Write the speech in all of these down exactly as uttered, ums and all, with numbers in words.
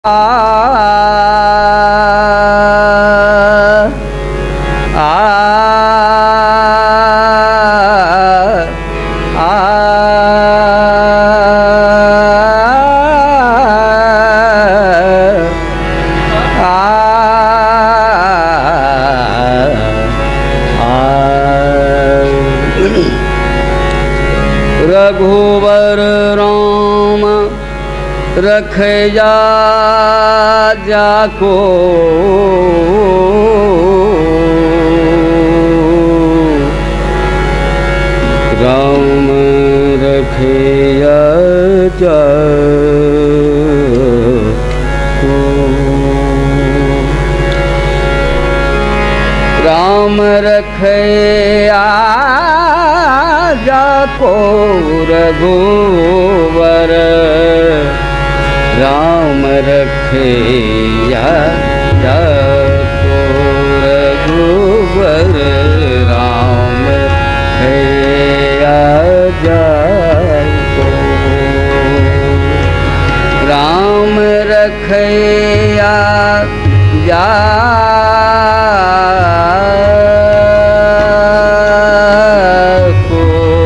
आ आ रघुवर राम रखया जाको राम रखया जाको राम रखया जाको रघुवर राम रखया जाको रघुवर राम रखया जाको राम रखया जाको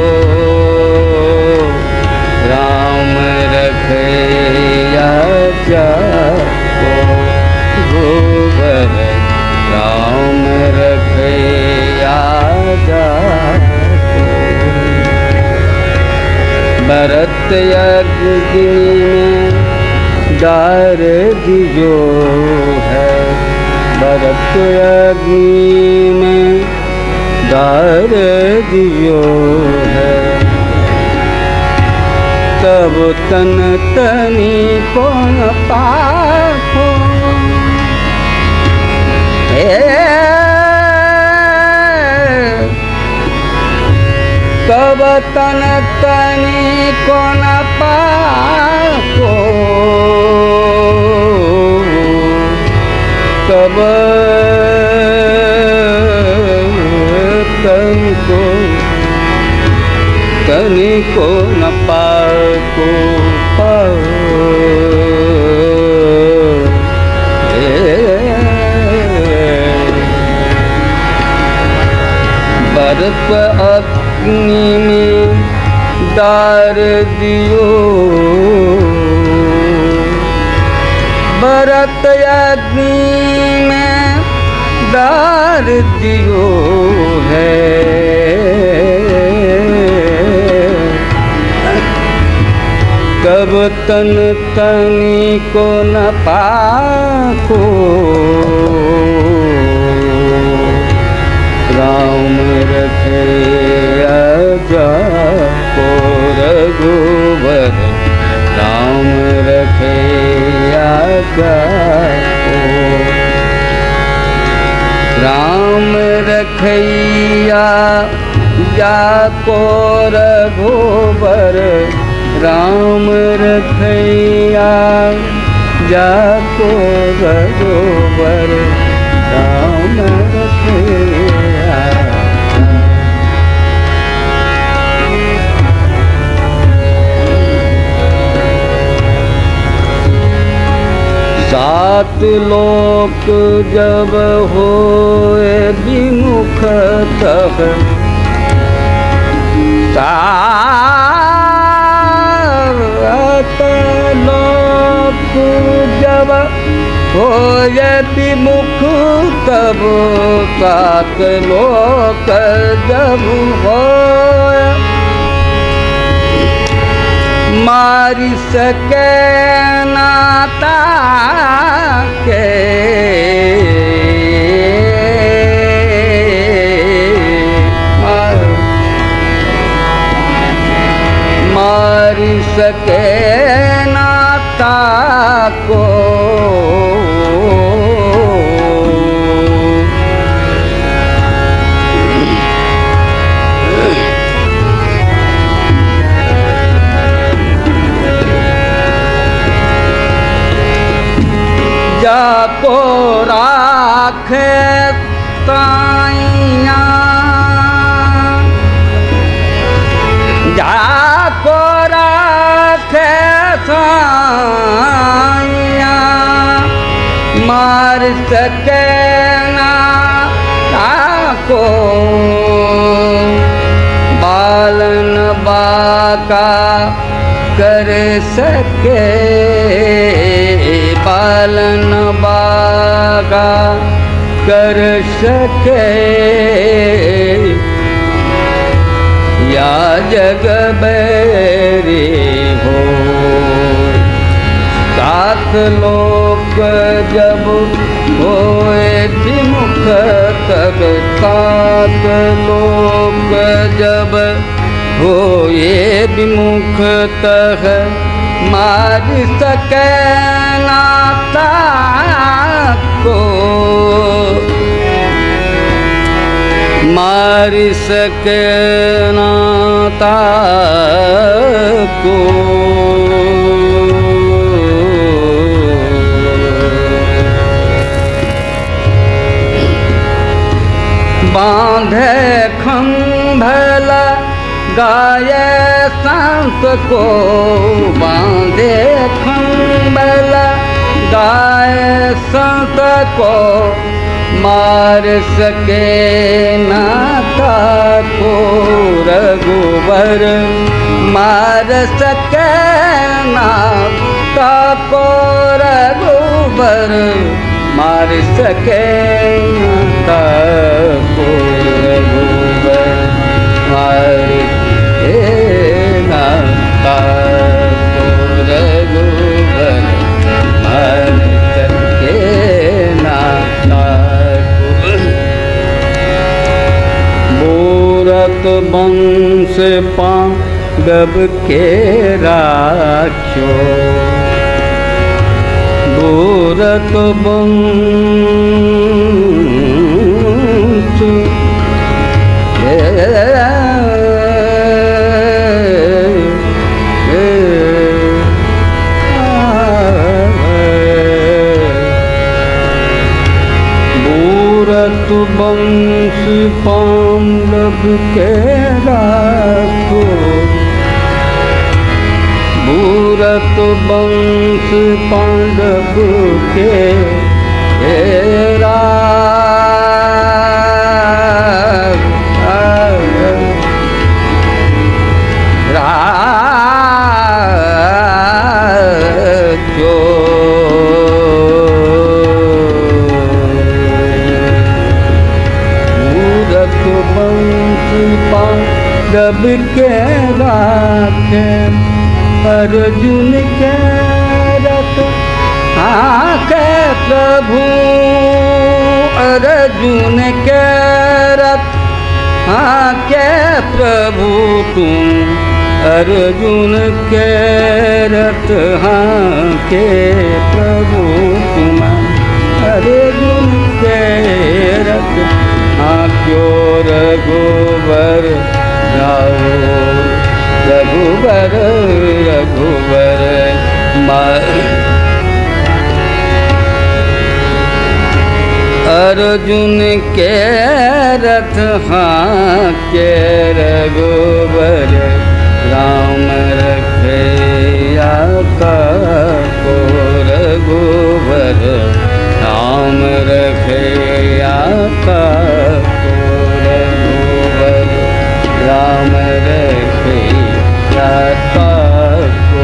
राम रखया जाको रघुवर राम रखया जाको भरत यज्ञ में डार दियो है भरत यज्ञ में डार दियो है तब तन तनी कौन पाखो तब तन तनी कौन पाखो तब तन को तनी को न पाको पाओ बर्फ अग्नि में डार दियो भरत अग्नि में डार दियो है कब तन तनी को न पाको राम रखया जाको रघुवर राम रखया जाको राम रखया जाको रघुवर राम रखया जाको रघुवर राम रखया सात लोक जब होए विमुख तब सात लोक जब होए विमुख तब सात लोक जब होए मारी सके नाता के मारी सके नाता को जाको राखे ताइया जाको राखे साइया मार सके ना ताको, बालन बाका कर सके, बालन बाका कर सके, या जग बैरी हो। सात लोक जब होए विमुख तब, सात लोक जब होए विमुख तह, मार सके ना ताको, मार सके ना ताको। बांधे खंभल गाये संत को, बांधे खंभल गाये संत को, मार सके ना ताको। रघुबर मार सके ना ताको, रघुबर मार सके ना ताको, रघुबर मार ना ताको, रघुबर मार सके ना ताको। मूरत वंश पांडव के राख्यो, मूरत वंश मूरत वंश पांडव के राखो, मूरत वंश पांडव के राखो। मूरत वंश पांडव के राखे, अर्जुन के रथ आके प्रभु, अर्जुन के रथ आके प्रभु तुम, अर्जुन के रथ आके प्रभु तुम, अर्जुन के रथ आक्यो रघुबर जाओ, रघुबर रघुबर मार। अर्जुन के रथ हाके रघुबर, राम रखे आका को, रघुबर राम रखे आका को, रघुबर राम रखे आका को।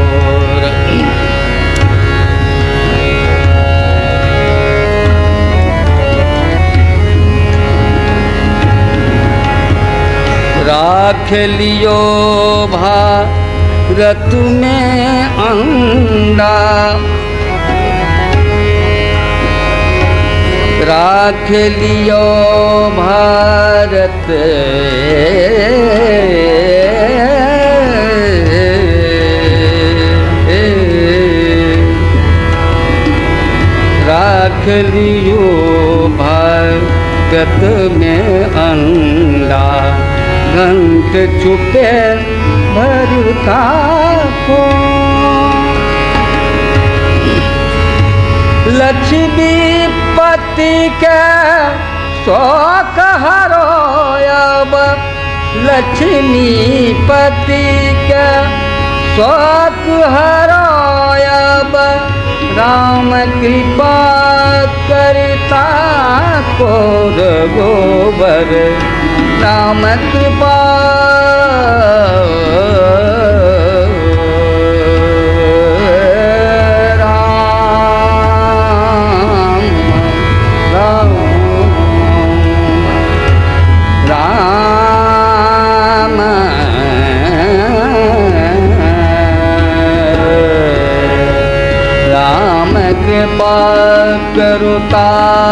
राख लियो भारत में अंडा, राख लियो भारत राख लियो भारत में अंडा, घंट छुपे भरता को, लक्ष्मीपति के शोक हरो अब, लक्ष्मीपति के शोक हरो अब, राम कृपा को रघुबर राम कृपा कृपा करुता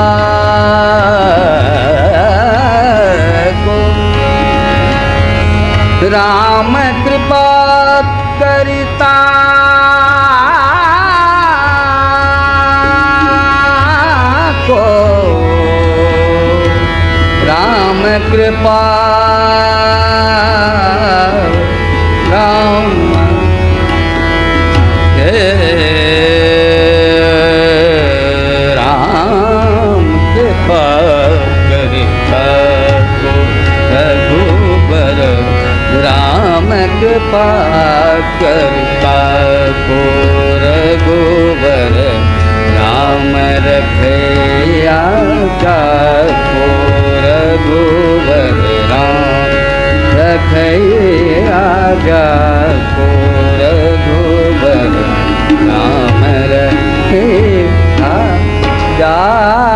को राम कृपा करिता को राम कृपा राम कृपा करता को रघुबर राम रखे आजा को रघुबर राम रखे आजा को रघुबर राम रखे आजा।